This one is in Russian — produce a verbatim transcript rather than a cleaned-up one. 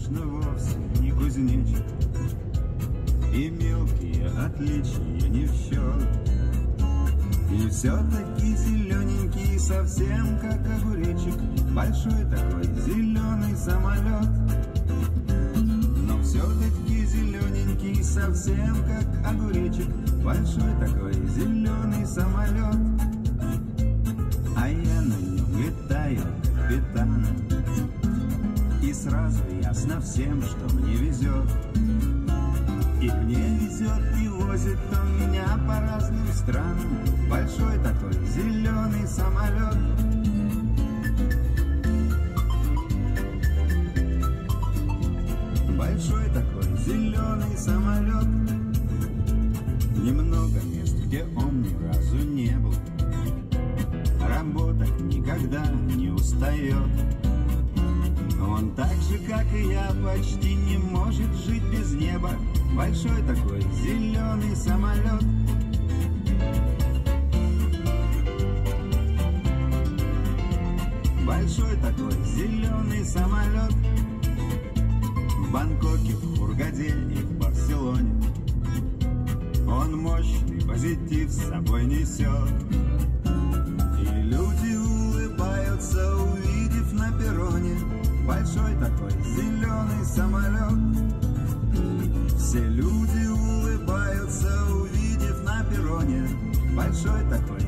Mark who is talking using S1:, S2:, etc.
S1: конечно, вовсе не кузнечик, и мелкие отличия не в счет. И все-таки зелененький, совсем как огуречек, большой такой зеленый самолет. Но все-таки зелененький, совсем как огуречек, большой такой зеленый самолет. А я на нем летаю капитаном, и сразу ясно всем, что мне везет. И мне везет, и возит он меня по разным странам, большой такой зеленый самолет. Большой такой зеленый самолет. Немного мест, где он ни разу не был, работать никогда не устает. Он так же, как и я, почти не может жить без неба, большой такой зеленый самолет. Большой такой зеленый самолет. В Бангкоке, в Хургаде и в Барселоне он мощный позитив с собой несет. И люди улыбаются, увидев на перроне большой такой зеленый самолет. Все люди улыбаются, увидев на перроне большой такой